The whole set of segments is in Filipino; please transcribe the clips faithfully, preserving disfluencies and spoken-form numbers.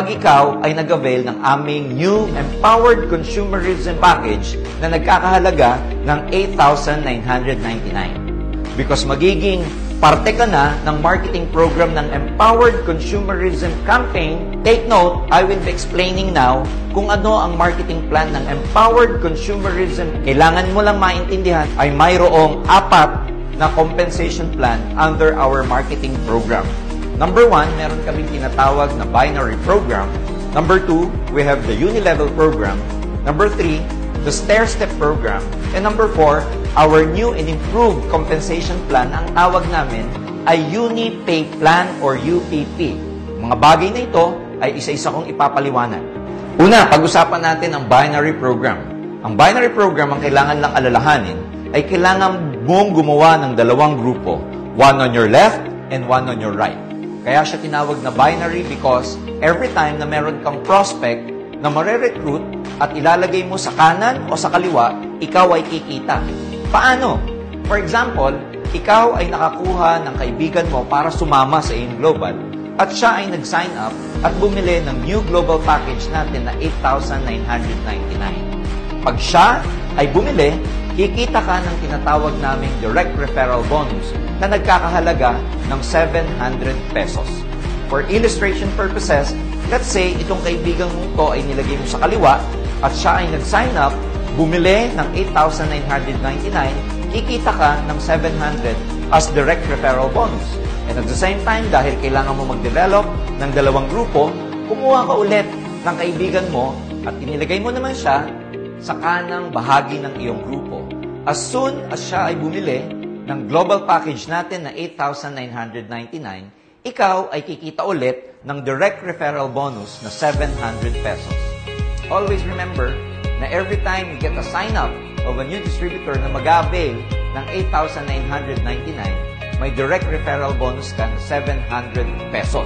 kapag ikaw ay nag-avail ng aming new Empowered Consumerism Package na nagkakahalaga ng eight thousand nine hundred ninety-nine. Because magiging parte ka na ng marketing program ng Empowered Consumerism Campaign, take note, I will be explaining now kung ano ang marketing plan ng Empowered Consumerism. Kailangan mo lang maintindihan ay mayroong apat na compensation plan under our marketing program. Number one, meron kaming tinatawag na binary program. Number two, we have the unilevel program. Number three, the stair-step program. And number four, our new and improved compensation plan, ang tawag namin ay Uni-Pay Plan or U P P. Mga bagay na ito ay isa-isa kong ipapaliwanag. Una, pag-usapan natin ang binary program. Ang binary program, ang kailangan lang alalahanin, ay kailangan mong gumawa ng dalawang grupo. One on your left and one on your right. Kaya siya tinawag na binary because every time na meron kang prospect na mare-recruit at ilalagay mo sa kanan o sa kaliwa, ikaw ay kikita. Paano? For example, ikaw ay nakakuha ng kaibigan mo para sumama sa In Global at siya ay nag-sign up at bumili ng new global package natin na eight thousand nine hundred ninety-nine. Pag siya ay bumili, kikita ka ng tinatawag naming direct referral bonus na nagkakahalaga ng seven hundred pesos. For illustration purposes, let's say itong kaibigan mo to ay nilagay mo sa kaliwa at siya ay nag-sign up, bumili ng eight thousand nine hundred ninety-nine, kikita ka ng seven hundred as direct referral bonus. And at the same time, dahil kailangan mo mag-develop ng dalawang grupo, kumuha ka ulit ng kaibigan mo at inilagay mo naman siya sa kanang bahagi ng iyong grupo. As soon as siya ay bumili ng global package natin na eight thousand nine hundred ninety-nine, ikaw ay kikita ulit ng direct referral bonus na seven hundred pesos. Always remember na every time you get a sign-up of a new distributor na mag-avail ng eight thousand nine hundred ninety-nine, may direct referral bonus ka na seven hundred pesos.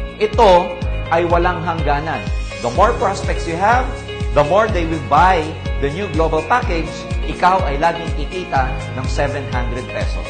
Ito ay walang hangganan. The more prospects you have, the more they will buy the new global package, ikaw ay laging kikita ng seven hundred pesos.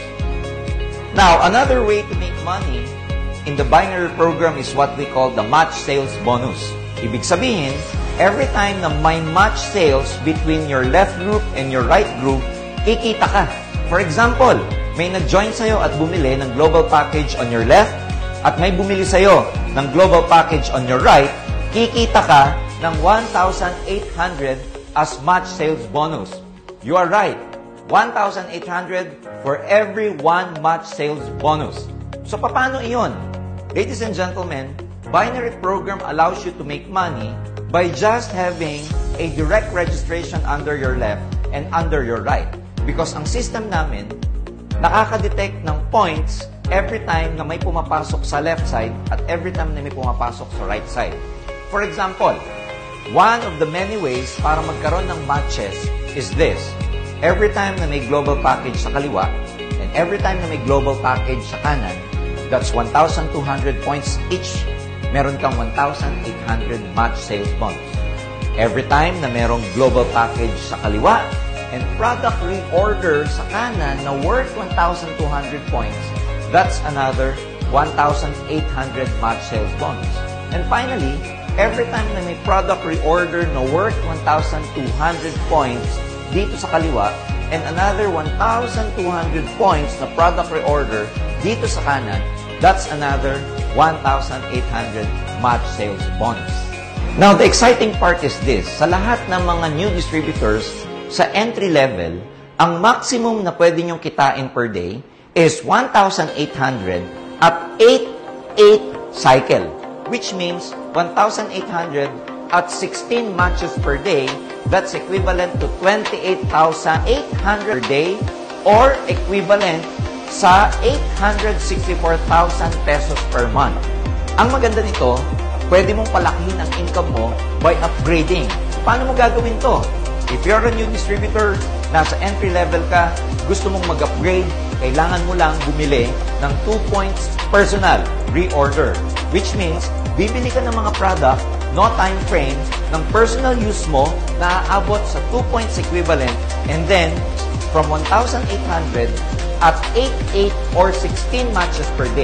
Now, another way to make money in the binary program is what we call the match sales bonus. Ibig sabihin, every time na may match sales between your left group and your right group, kikita ka. For example, may nag-join sa'yo at bumili ng global package on your left at may bumili sa'yo ng global package on your right, kikita ka ng one thousand eight hundred as match sales bonus. You are right. one thousand eight hundred for every one match sales bonus. So, paano iyon? Ladies and gentlemen, binary program allows you to make money by just having a direct registration under your left and under your right. Because ang system namin, nakaka-detect ng points every time na may pumapasok sa left side at every time na may pumapasok sa right side. For example, one of the many ways para magkaroon ng matches is this. Every time na may global package sa kaliwa and every time na may global package sa kanan, that's one thousand two hundred points each. Meron kang one thousand eight hundred match sales bonus. Every time na merong global package sa kaliwa and product reorder sa kanan na worth one thousand two hundred points, that's another one thousand eight hundred match sales bonus. And finally, every time na may product reorder na worth one thousand two hundred points dito sa kaliwa and another one thousand two hundred points na product reorder dito sa kanan, that's another one thousand eight hundred match sales bonus. Now, the exciting part is this. Sa lahat ng mga new distributors, sa entry level, ang maximum na pwede nyong kitain per day is one thousand eight hundred at eight eight cycle, which means one thousand eight hundred at sixteen matches per day. That's equivalent to twenty-eight thousand eight hundred per day or equivalent sa eight hundred sixty-four thousand pesos per month. Ang maganda nito, pwede mong palakihin ang income mo by upgrading. Paano mo gagawin to? If you're a new distributor, nasa entry level ka, gusto mong mag-upgrade, kailangan mo lang bumili ng two points personal reorder. Which means, bibili ka ng mga product, no time frame, ng personal use mo na aabot sa two points equivalent, and then, from one thousand eight hundred at eight eight or sixteen matches per day,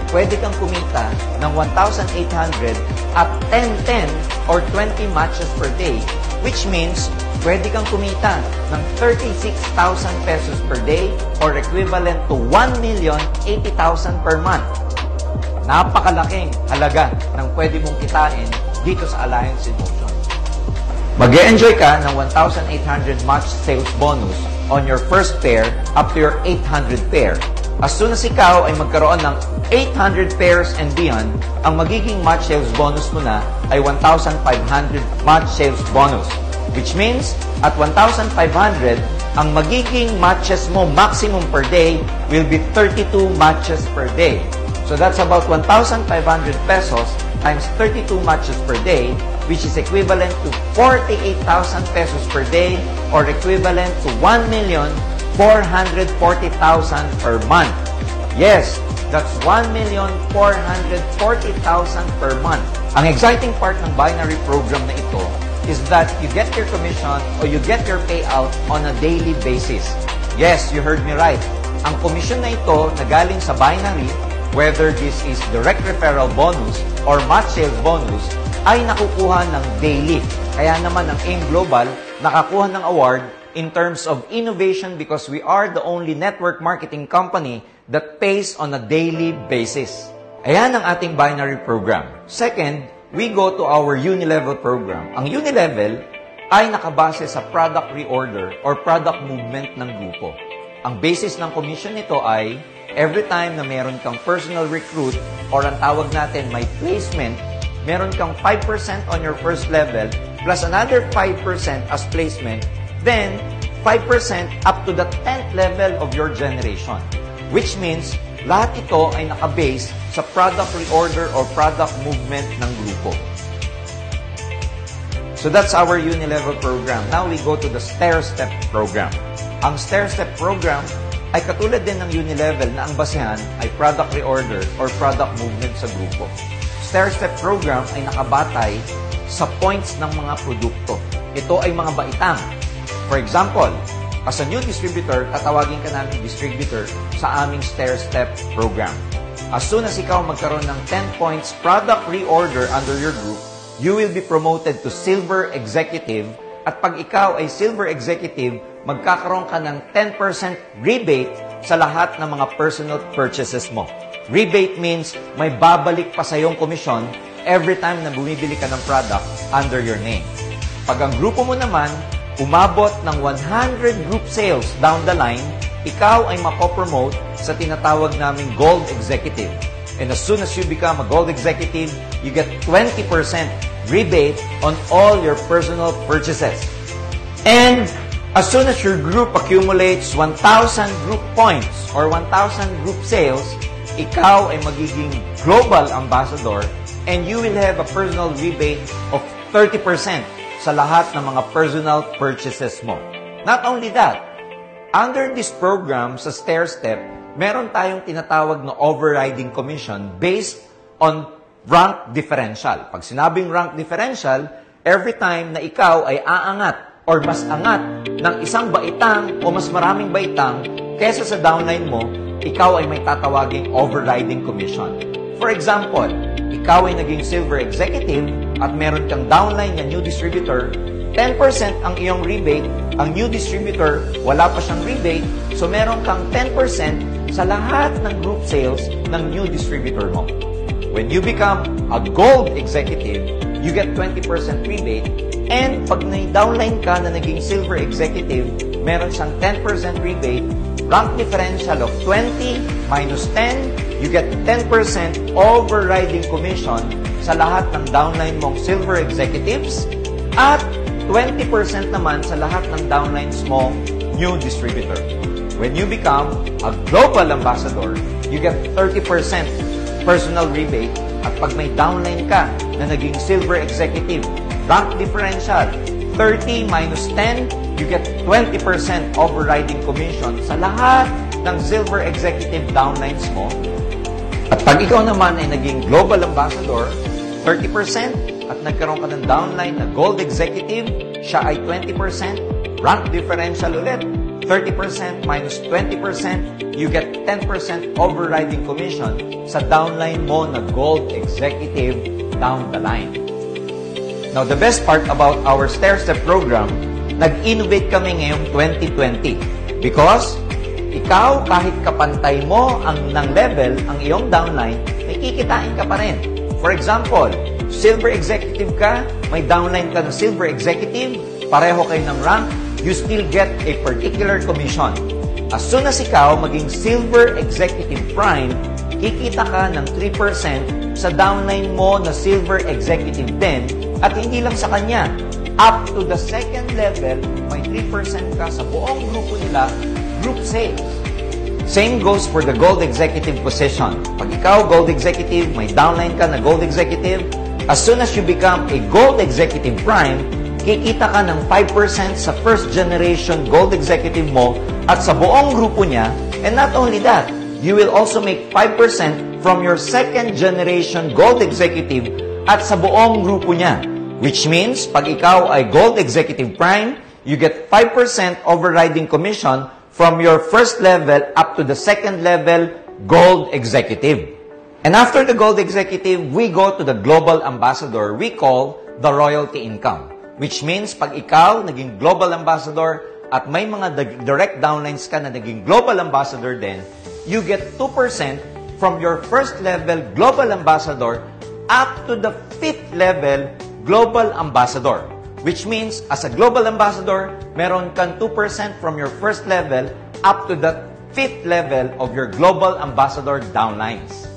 pwede kang kumita ng one thousand eight hundred at ten ten or twenty matches per day, which means pwede kang kumita ng thirty-six thousand pesos per day or equivalent to one million eighty thousand per month. Napakalaking halaga ng pwede mong kitain dito sa Alliance in Motion. Mag-e-enjoy ka ng one thousand eight hundred match sales bonus on your first pair up to your eight hundred pair. As soon as ikaw ay magkaroon ng eight hundred pairs and beyond, ang magiging match sales bonus mo na ay one thousand five hundred match sales bonus. Which means, at one thousand five hundred, ang magiging matches mo maximum per day will be thirty-two matches per day. So that's about one thousand five hundred pesos times thirty-two matches per day, which is equivalent to forty-eight thousand pesos per day or equivalent to one million four hundred forty thousand per month. Yes, that's one million four hundred forty thousand per month. Ang exciting part ng binary program na ito is that you get your commission or you get your payout on a daily basis. Yes, you heard me right. Ang commission na ito na galing sa binary, whether this is direct referral bonus or match sales bonus, ay nakukuha ng daily. Kaya naman ang AIM Global nakakuha ng award in terms of innovation because we are the only network marketing company that pays on a daily basis. Ayan ang ating binary program. Second, we go to our Unilevel program. Ang Unilevel ay nakabase sa product reorder or product movement ng grupo. Ang basis ng commission nito ay every time na meron kang personal recruit or ang tawag natin may placement, meron kang five percent on your first level plus another five percent as placement, then five percent up to the tenth level of your generation. Which means, lahat ito ay nakabase sa product reorder or product movement ng grupo. So that's our Unilevel program. Now we go to the stair-step program. Ang stair-step program ay katulad din ng Unilevel na ang basehan ay product reorder or product movement sa grupo. Stair-step program ay nakabatay sa points ng mga produkto. Ito ay mga baitang. For example, as a new distributor, tatawagin ka namin distributor sa aming stair-step program. As soon as ikaw magkaroon ng ten points product reorder under your group, you will be promoted to Silver Executive. At pag ikaw ay Silver Executive, magkakaroon ka ng ten percent rebate sa lahat ng mga personal purchases mo. Rebate means may babalik pa sa iyong komisyon every time na bumibili ka ng product under your name. Pag ang grupo mo naman, umabot ng one hundred group sales down the line, ikaw ay mapopromote sa tinatawag naming Gold Executive. And as soon as you become a Gold Executive, you get twenty percent rebate on all your personal purchases. And as soon as your group accumulates one thousand group points or one thousand group sales, ikaw ay magiging Global Ambassador and you will have a personal rebate of thirty percent sa lahat ng mga personal purchases mo. Not only that, under this program sa stair-step, meron tayong tinatawag na overriding commission based on rank differential. Pag sinabing rank differential, every time na ikaw ay aangat or mas angat ng isang baitang o mas maraming baitang kesa sa downline mo, ikaw ay may tatawaging overriding commission. For example, ikaw ay naging Silver Executive at meron kang downline na new distributor, ten percent ang iyong rebate, ang new distributor, wala pa siyang rebate, so meron kang ten percent sa lahat ng group sales ng new distributor mo. When you become a Gold Executive, you get twenty percent rebate, and pag na-downline ka na naging Silver Executive, meron siyang ten percent rebate, rank differential of twenty minus ten, you get ten percent overriding commission sa lahat ng downline mong Silver Executives at twenty percent naman sa lahat ng downlines mong new distributor. When you become a Global Ambassador, you get thirty percent personal rebate at pag may downline ka na naging Silver Executive, rank differential, thirty minus ten, you get twenty percent overriding commission sa lahat ng Silver Executive downlines mo. At pag ikaw naman ay naging Global Ambassador, thirty percent, at nagkaroon ka ng downline na Gold Executive, siya ay twenty percent, rank differential ulit, thirty percent minus twenty percent, you get ten percent overriding commission sa downline mo na Gold Executive down the line. Now, the best part about our stair-step program, nag-innovate kami ngayong twenty twenty. Because, ikaw, kahit kapantay mo ang ng level, ang iyong downline, may kikitain ka pa rin. For example, Silver Executive ka, may downline ka ng Silver Executive, pareho kayo ng rank, you still get a particular commission. As soon as ikaw maging Silver Executive Prime, kikita ka ng three percent sa downline mo na Silver Executive din, at hindi lang sa kanya. Up to the second level, may three percent ka sa buong grupo nila, group sales. Same goes for the Gold Executive position. Pag ikaw, Gold Executive, may downline ka na Gold Executive, as soon as you become a Gold Executive Prime, kikita ka ng five percent sa first generation Gold Executive mo at sa buong grupo niya. And not only that, you will also make five percent from your second generation Gold Executive at sa buong grupo niya. Which means, pag ikaw ay Gold Executive Prime, you get five percent overriding commission from your first level up to the second level Gold Executive. And after the Gold Executive, we go to the Global Ambassador we call the royalty income. Which means, pag ikaw naging Global Ambassador at may mga direct downlines ka na naging Global Ambassador din, you get two percent from your first level Global Ambassador up to the fifth level Global Ambassador. Which means, as a Global Ambassador, meron kang two percent from your first level up to the fifth level of your Global Ambassador downlines.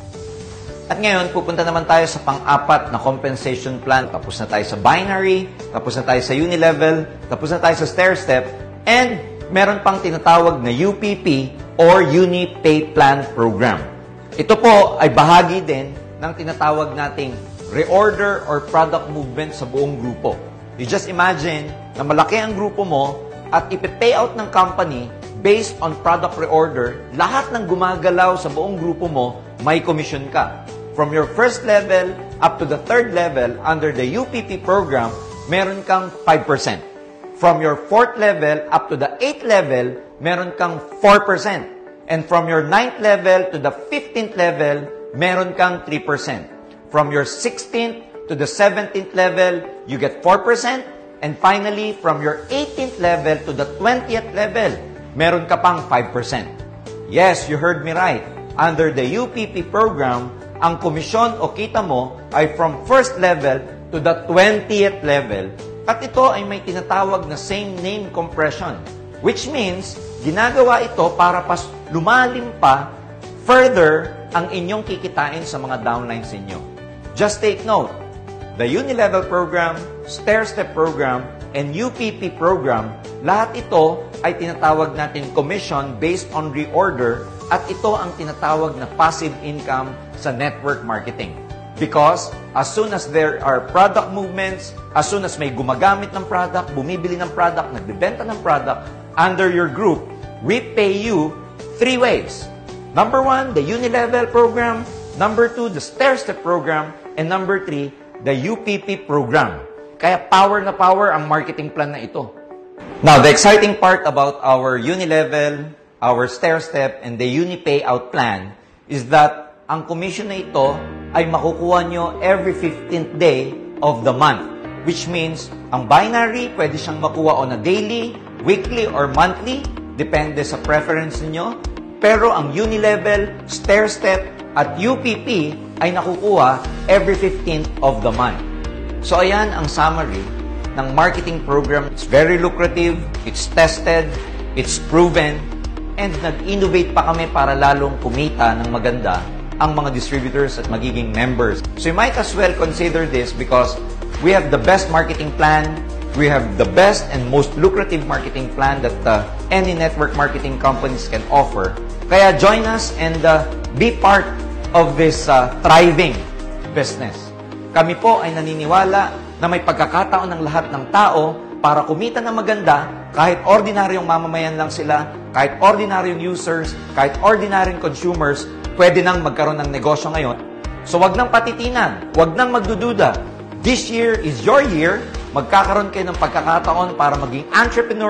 At ngayon, pupunta naman tayo sa pang-apat na compensation plan. Tapos na tayo sa binary, tapos na tayo sa unilevel, tapos na tayo sa stair-step, and meron pang tinatawag na U P P or Uni-Pay Plan Program. Ito po ay bahagi din ng tinatawag nating reorder or product movement sa buong grupo. You just imagine na malaki ang grupo mo at ipe-payout ng company based on product reorder, lahat ng gumagalaw sa buong grupo mo, may commission ka. From your first level up to the third level under the U P P program, meron kang five percent. From your fourth level up to the eighth level, meron kang four percent. And from your ninth level to the fifteenth level, meron kang three percent. From your sixteenth to the seventeenth level, you get four percent. And finally, from your eighteenth level to the twentieth level, meron ka pang five percent. Yes, you heard me right. Under the U P P program, ang komisyon o kita mo ay from first level to the twentieth level. At ito ay may tinatawag na same name compression. Which means, ginagawa ito para pas lumalim pa further ang inyong kikitain sa mga downlines ninyo. Just take note, the Unilevel program, stair-step program, and U P P program, lahat ito ay tinatawag natin commission based on reorder at ito ang tinatawag na passive income sa network marketing. Because as soon as there are product movements, as soon as may gumagamit ng product, bumibili ng product, nagbibenta ng product, under your group, we pay you three ways. Number one, the Unilevel program. Number two, the stair-step program. And number three, the U P P program. Kaya power na power ang marketing plan na ito. Now, the exciting part about our Unilevel, our stair-step, and the Uni-Pay Out plan is that ang commission na ito ay makukuha nyo every fifteenth day of the month. Which means, ang binary, pwede siyang makuha on a daily, weekly, or monthly, depende sa preference niyo. Pero ang Unilevel, stair-step, at U P P ay nakukuha every fifteenth of the month. So ayan ang summary ng marketing program. It's very lucrative, it's tested, it's proven, and nag-innovate pa kami para lalong kumita ng maganda ang mga distributors at magiging members. So you might as well consider this because we have the best marketing plan, we have the best and most lucrative marketing plan that uh, any network marketing companies can offer. Kaya join us and uh, be part of this uh, thriving business. Kami po ay naniniwala na may pagkakataon ng lahat ng tao para kumita ng maganda kahit ordinaryong mamamayan lang sila, kahit ordinaryong users, kahit ordinaryong consumers, pwede nang magkaroon ng negosyo ngayon. So wag nang patitinan, wag nang magdududa. This year is your year. Magkakaroon kayo ng pagkakataon para maging entrepreneur,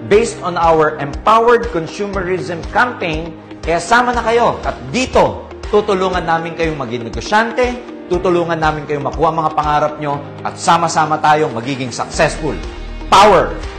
based on our Empowered Consumerism Campaign. Kaya sama na kayo. At dito, tutulungan namin kayong maging negosyante, tutulungan namin kayong makuha mga pangarap nyo, at sama-sama tayong magiging successful. Power!